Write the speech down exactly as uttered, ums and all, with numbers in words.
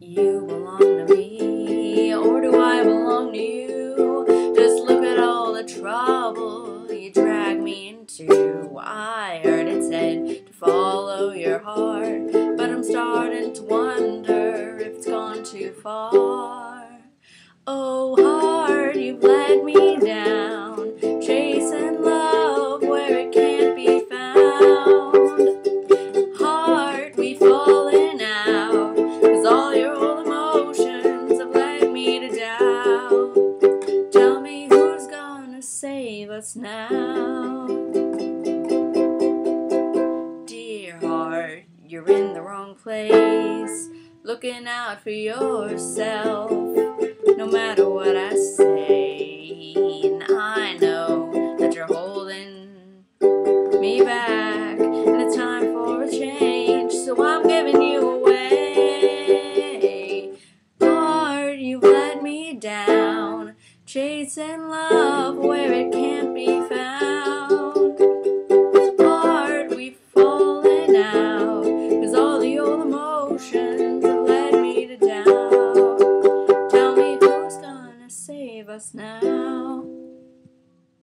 You belong to me, or do I belong to you? Just look at all the trouble you drag me into. I heard it said to follow your heart, but I'm starting to wonder if it's gone too far. Oh heart, you've let me down, chasing love where it can't be found. Heart, we've fallen out, 'cause all your old emotions have led me to doubt. Tell me who's gonna save us now? Dear heart, you're in the wrong place, looking out for yourself, no matter what I say. And I know that you're holding me back, and it's time for a change, so I'm giving you away. Heart, you've let me down, chasing love where it can't be found. Heart, we've fallen out, 'cause all the old emotions have led me to doubt. Tell me who's gonna save us now?